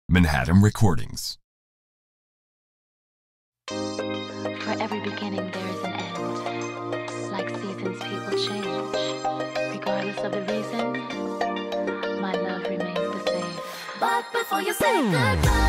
Manhattan Recordings. For every beginning there is an end. Like seasons, people change. Regardless of the reason, my love remains the same. But before you say goodbye